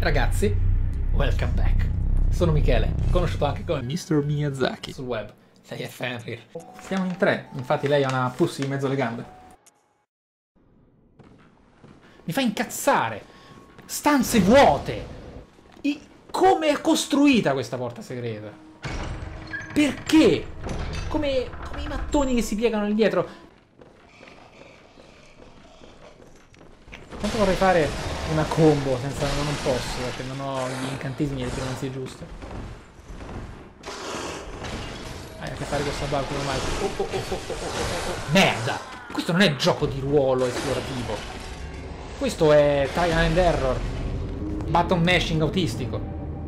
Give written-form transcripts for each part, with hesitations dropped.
Ragazzi, welcome back. Sono Michele, conosciuto anche come Mr. Miyazaki sul web. Lei è Fenrir. Siamo in 3, infatti lei ha una pussy in mezzo alle gambe. Mi fa incazzare. Stanze vuote. Come è costruita questa porta segreta? Perché? Come i mattoni che si piegano indietro. Quanto vorrei fare una combo senza... non posso, perché non ho gli incantesimi e le pronunzie giuste. Hai a che fare con Sabal come mai? Merda! Questo non è gioco di ruolo esplorativo. Questo è trial and error. Button mashing autistico.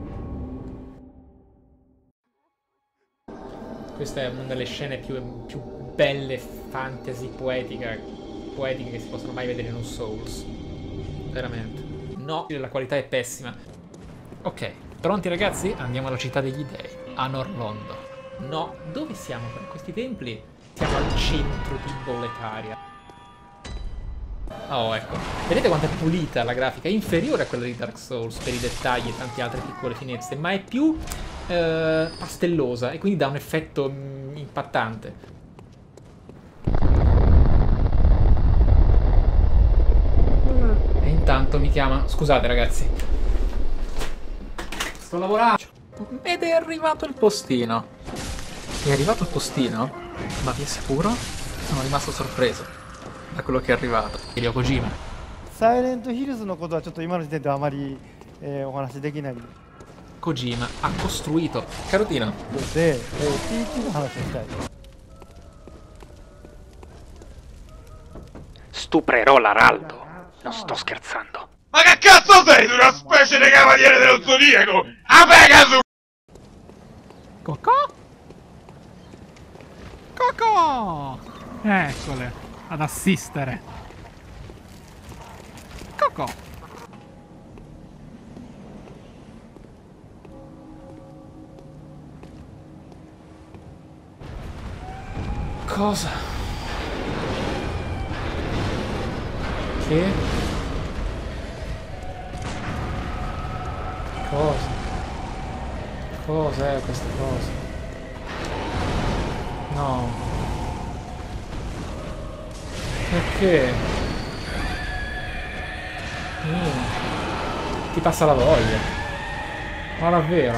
Questa è una delle scene più belle, fantasy, poetiche che si possono mai vedere in un Souls. Veramente. No, la qualità è pessima. Ok, pronti ragazzi? Andiamo alla città degli dei, a Norlondo. No, dove siamo per questi templi? Siamo al centro di Boletaria. Oh, ecco. Vedete quanto è pulita la grafica? È inferiore a quella di Dark Souls per i dettagli e tante altre piccole finezze, ma è più pastellosa e quindi dà un effetto impattante. E intanto mi chiama... Scusate ragazzi. Sto lavorando. Ed è arrivato il postino. È arrivato il postino? Ma vi assicuro, sono rimasto sorpreso da quello che è arrivato. Hideo Kojima. Silent Hills のことはちょっと今の時点ではあまりお話できない。 Kojima ha costruito Carotino. で、TT の話をしたい。 Stuprerò l'Araldo. Non sto scherzando. Ma che cazzo sei? Una specie di cavaliere dello zodiaco! A Pegasus! Cocò? Cocò! Eccole, ad assistere. Cocò! Cosa? Che? Cosa? Cos'è questa cosa? No. Perché? Ti passa la voglia. Ma davvero?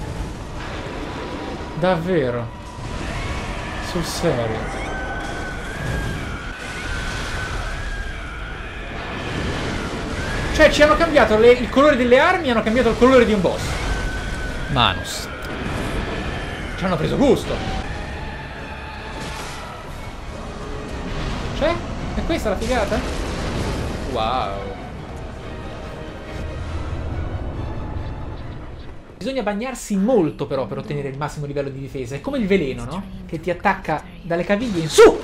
Davvero? Sul serio? Cioè ci hanno cambiato il colore delle armi e hanno cambiato il colore di un boss. Manus. Ci hanno preso gusto. Cioè? È questa la figata? Wow. Bisogna bagnarsi molto però per ottenere il massimo livello di difesa. È come il veleno, no? Che ti attacca dalle caviglie in su!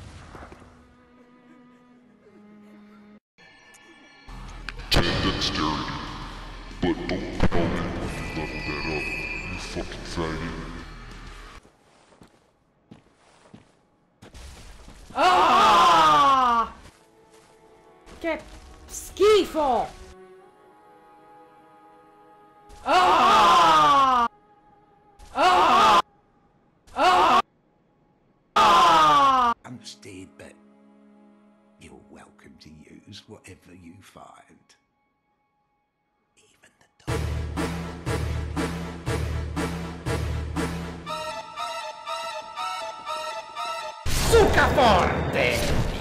Ah! Che schifo! Ah! Ah! Ah! Ah! I'm Steve, but you're welcome to use whatever you find. Even the dog. Succa forte!